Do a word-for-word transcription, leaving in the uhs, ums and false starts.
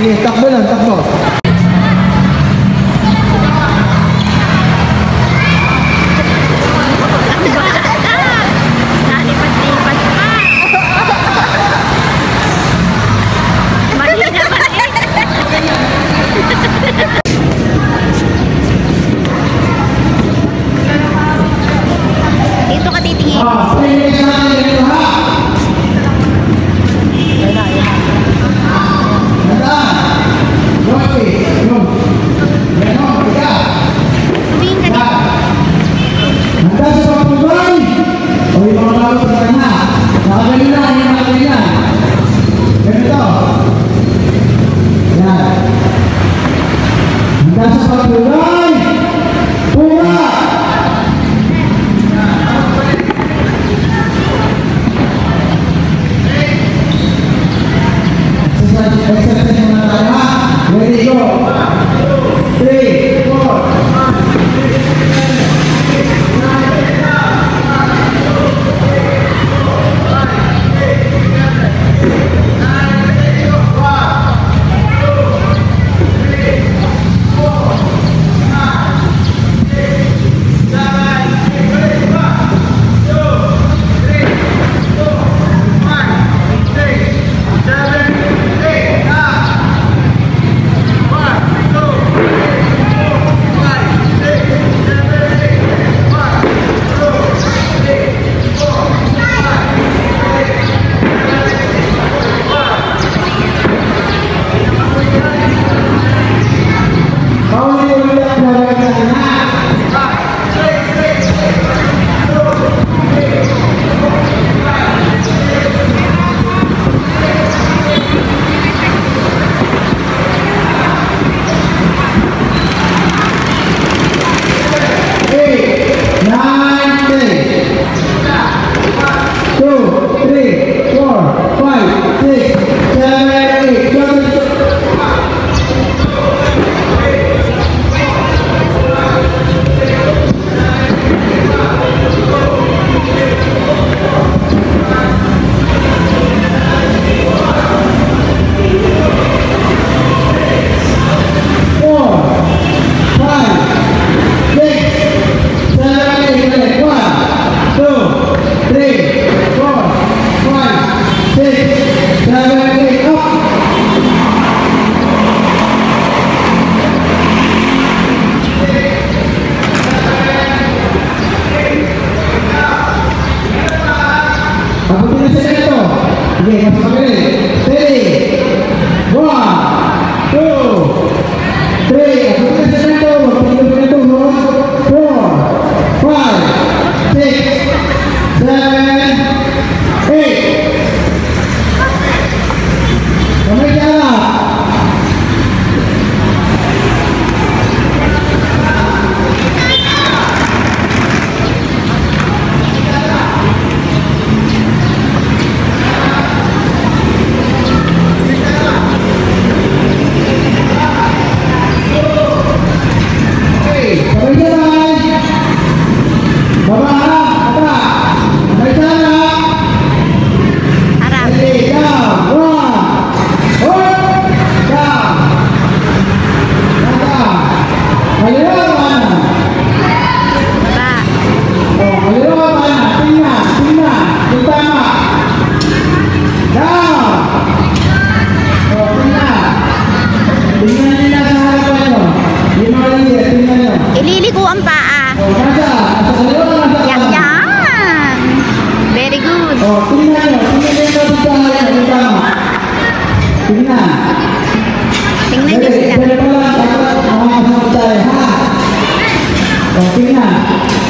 Sige, takbo lang, takbo. Dito ka titingin. Tumingin ka dito. Handa sa pagpapagay. O yung mga lalo sa kanya. Nakagaling na, yung nakagaling na. Ganito. Yan. Handa sa pagpapagay. Pura! Exercise muna tayo ha. Ready, go. Three, four. Okay, masuk kembali. Steady. One, two, three. Aku punya satu. Tiga punya tu. Four, five, six, seven, eight. Sampai jalan. Ililiko ang paa. Yan, yan. Very good. Oh, tingnan nyo. Tingnan nyo dito ang tama. Tingnan. Tingnan nyo sila. Pwede pala, mga kasama tayo, ha? Oh, tingnan.